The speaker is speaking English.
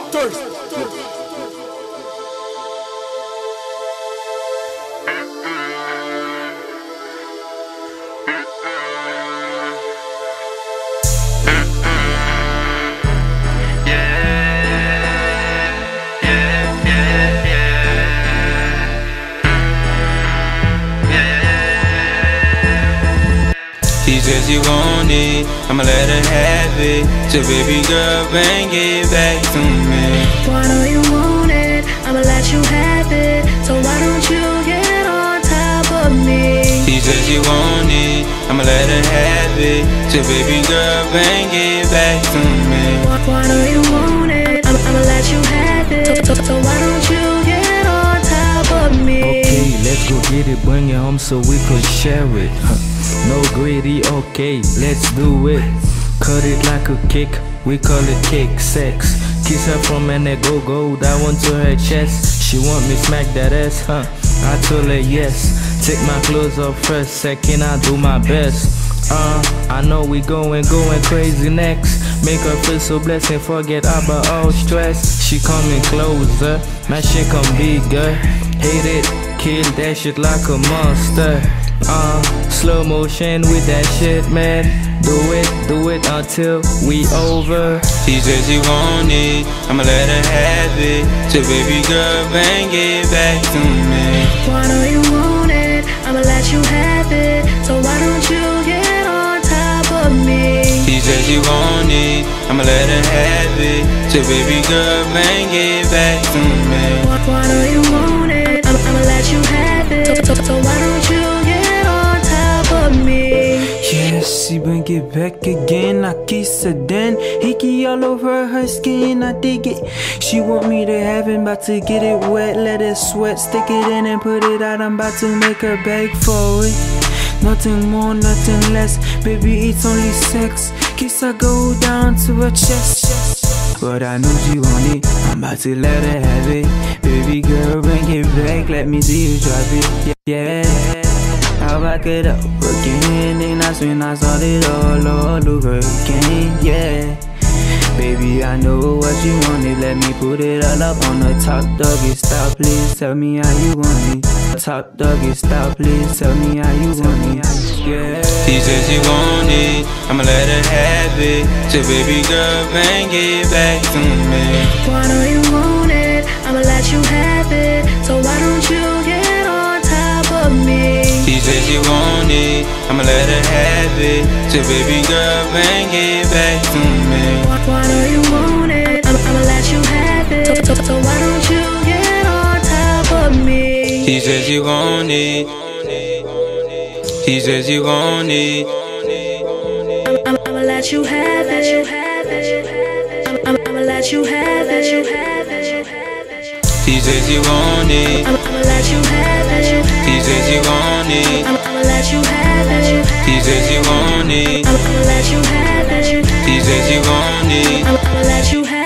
She says she want it, I'ma let her have it. So baby girl, bring it back to me. Why know you want it, I'ma let you have it. So why don't you get on top of me? She says she want it, I'ma let her have it. So baby girl, bring it back to me. Why know you want it, I'ma let you have it. So why don't you get on top of me? Okay, let's go get it, bring it home so we could share it. No greedy, okay, let's do it. Cut it like a cake, we call it cake sex. Kiss her from an go-go, that one to her chest. She want me smack that ass, huh? I told her yes. Take my clothes off first, second I do my best. I know we going crazy next. Make her feel so blessed and forget about all stress. She coming closer, my shit come bigger. Hate it, kill that shit like a monster. Slow motion with that shit, man. Do it until we over. She says she want it, I'ma let her have it. So baby girl, bring it back to me. Why know you want it, I'ma let you have it. So why don't you get on top of me? She says she want it, I'ma let her have it. So baby girl, bring it back to me. Why know you want it, I'ma let you have it. So why don't you get on top of me? Yeah, she bring it back again. I kiss her then. Hickey all over her skin, I dig it. She want me to have it, about to get it wet. Let it sweat, stick it in and put it out. I'm about to make her beg for it. Nothing more, nothing less. Baby, it's only sex. Kiss her go down to her chest. But I know she want it, I'm about to let her have it. Baby girl, bring it back, let me see you drop it. Yeah, I'll back it up again. And that's when I started all over again. Yeah, baby, I know what you wanted. Let me put it all up on the top. Doggy style, please tell me how you want it. Top doggy style, please tell me how you want it. Yeah. She says she want it, I'ma let her have it. So baby girl, bring it back to me. Why know you want it, I'ma let you have it. So why don't you get on top of me? She says she want it, I'ma let her have it. So baby girl, bring it back to me. Why know you want it, I'ma let you have it. So why don't you get on top of me? She says she want it. She says she want it. I'ma let you have it. I'ma let you have it. She says she want it. I'ma let you have it. She says she want it. I'ma let you have it. She says she want it. I'ma let you have it. She says she want it. I'ma let you have it.